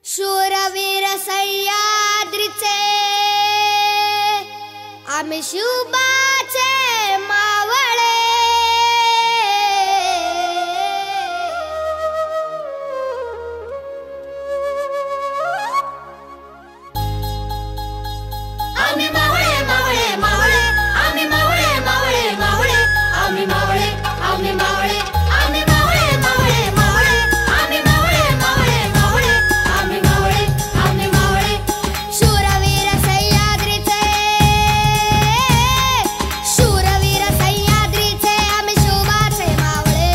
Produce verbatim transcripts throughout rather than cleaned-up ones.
शूरवीर सह्याद्रीचे आम्ही शुभाचे मावळे। आम्ही मावळे मावळे मावळे आम्ही मावळे मावळे मावळे आम्ही मावळे आम्ही मावळे आम्ही मावळे मावळे मावळे आम्ही मावळे मावळे मावळे आम्ही मावळे आम्ही मावळे। शूरवीर सह्याद्रीचे शूरवीर सह्याद्रीचे आम्ही शुभाचे मावळे।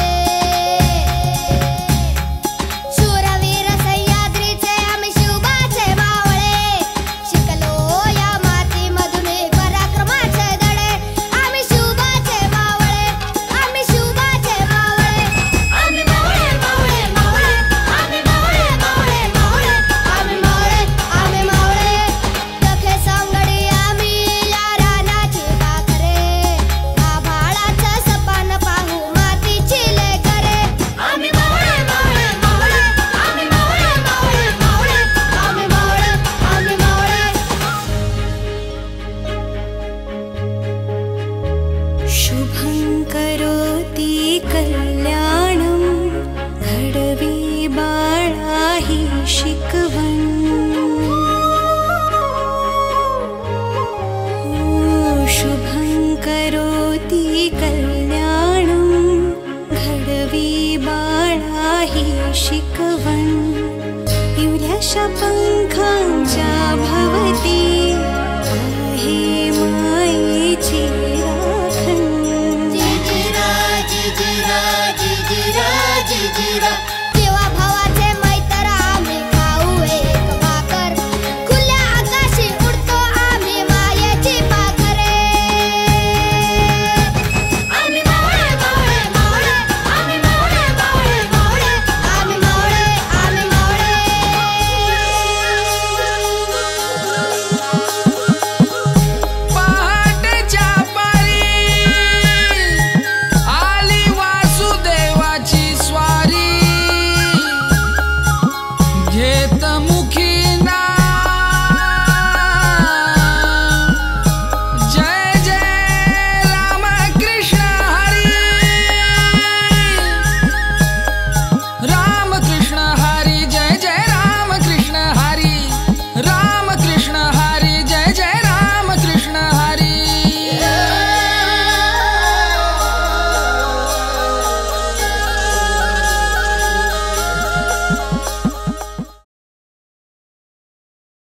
शूरवीर सह्याद्रीचे आम्ही शुभाचे मावळे। शिकलो या मातीमधून पराक्रमाचे धडे आम्ही शुभाचे मावळे आम्ही शुभाचे मावळे। आम्ही मावळे मावळे मावळे आम्ही मावळे मावळे मावळे आम्ही मावळे आम्ही मावळे दखे सांगडी आम्ही या रानाची पाखरे आभाळाचं सपान पाहू मातीची लेकरे। आम्ही मावळे मावळे मावळे आम्ही मावळे मावळे मावळे आम्ही मावळे आम्ही मावळे। शुभं करोति कल्याणं घडवी बाळा हि शिकवण। ओ शुभं करोति कल्याणं घडवी बाळा हि शिकवण। इवल्याशा पंखांच्या भवती